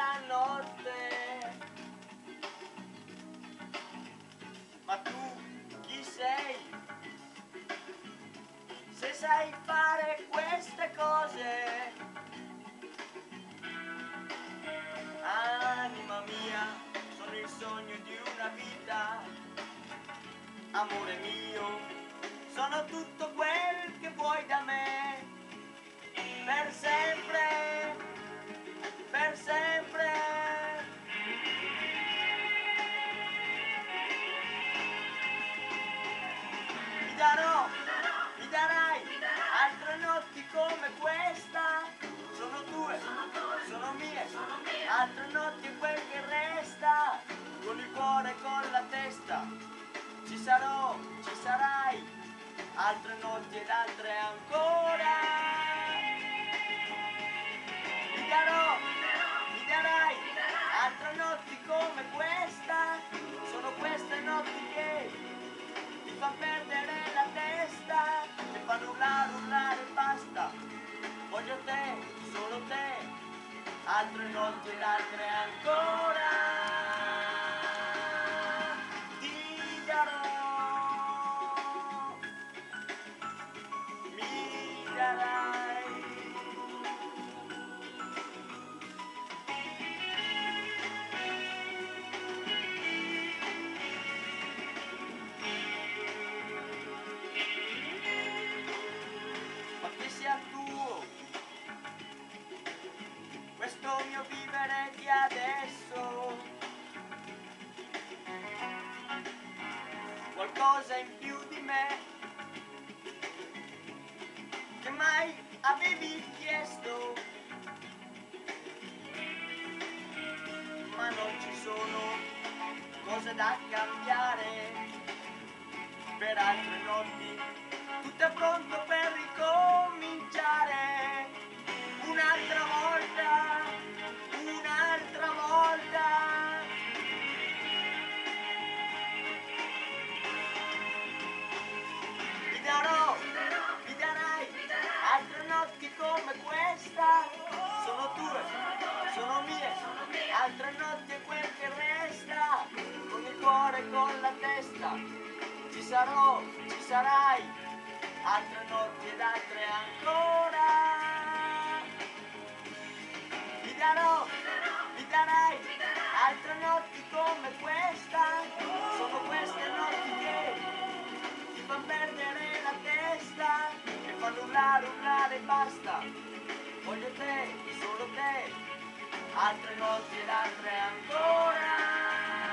notte. Ma tu chi sei? Se sai fare queste cose, anima mia, sono il sogno di una vita. Amore mio, sono tutto quel che vuoi da me, per sempre, per sempre. Mi darai altre notti come questa, sono tue, sono mie, altre notti e quel che resta, con il cuore e con la testa, ci sarò, ci sarai, altre notti ed altre ancora. Mi darai altre notti come questa, sono queste notti che ti fanno perdere la testa, ti fanno urlare, urlare e basta. Voglio te, solo te, altre notti ed altre ancora. Ti darò, mi darai. Ma che sia tuo questo mio vivere di adesso, qualcosa in più di me che mai avevi chiesto, ma non ci sono cose da cambiare per altre notti, tutto è pronto per ricominciare un'altra volta, un'altra volta. Mi darai altre notti come questa, sono tue, sono mie, altre notti è quel che resta, con il cuore e con la testa, ci sarò, ci sarai, altre notti ed altre ancora. Mi darai altre notti come questa, sono queste notti che ti fanno perdere la testa e fanno urlare, urlare e basta. Voglio te, solo te, altre notti ed altre ancora.